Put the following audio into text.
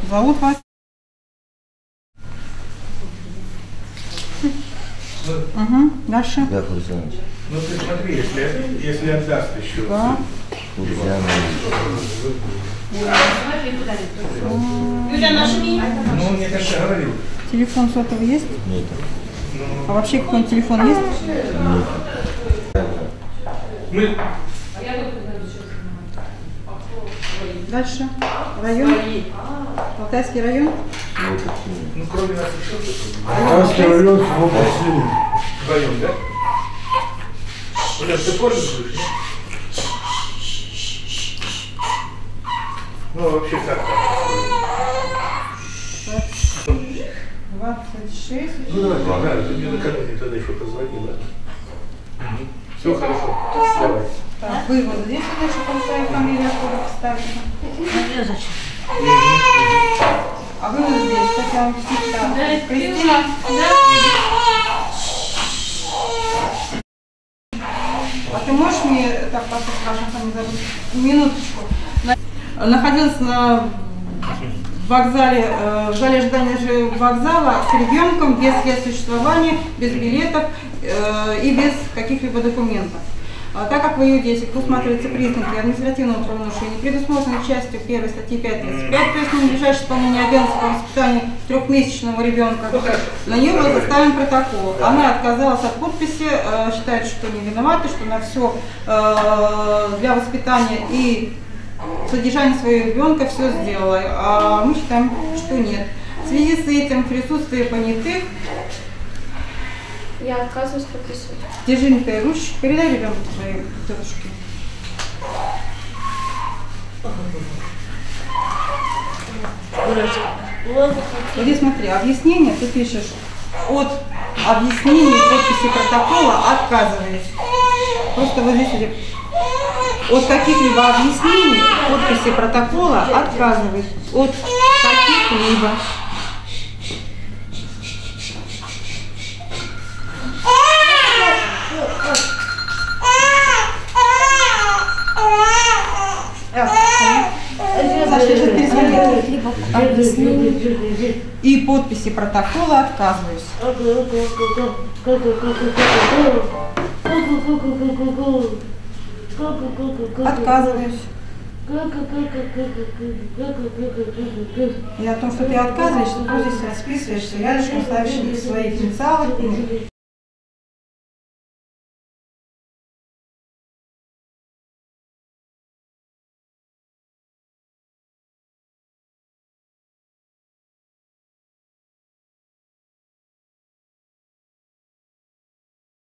зовут вас? Угу. Дальше. Яков Александрович. Ну ты смотри, если отдаст еще. Да. Юля, нажми. Ну, он мне как-то говорил. Телефон сотовый есть? Нет. А вообще какой-нибудь телефон есть? Нет. Мы... Дальше. Район. Алтайский район. Ну, кроме нас еще кто-то. Алтайский район, село Василий. Вдвоем, да? Оля, ты пользуешься? Ну, вообще как там? 26. Ну, давай, да, ты мне накануне тогда еще позвонила. Все хорошо. Давай. Так, вывод здесь, дальше конца и фамилия откуда поставлена. А вывод здесь, хотя он всегда. Кристина. А ты можешь мне, так, ваша фамилия зовут, минуточку. Находилась на вокзале, в зале ожидания вокзала с ребенком, без средств существования, без билетов и без каких-либо документов. Так как в ее действиях усматриваются признаки административного правонарушения, предусмотренной частью 1 статьи 5.35, то есть ненадлежащее исполнение обязанностей по воспитанию трехмесячного ребенка, на нее был составлен протокол. Она отказалась от подписи, считает, что не виновата, что она все для воспитания и содержания своего ребенка все сделала, а мы считаем, что нет. В связи с этим, в присутствии понятых, Я отказываюсь подписывать. держи Николай ручку, передай ребенку своей тетушке. Вот здесь смотри, объяснение, ты пишешь от объяснений подписи протокола отказываюсь. Просто вот здесь идет. От каких-либо объяснений подписи протокола отказываюсь. От каких-либо. И подписи протокола отказываюсь. Отказываюсь. И о том, что ты отказываешься, ты здесь расписываешься, рядышком ставишь свои инициалы.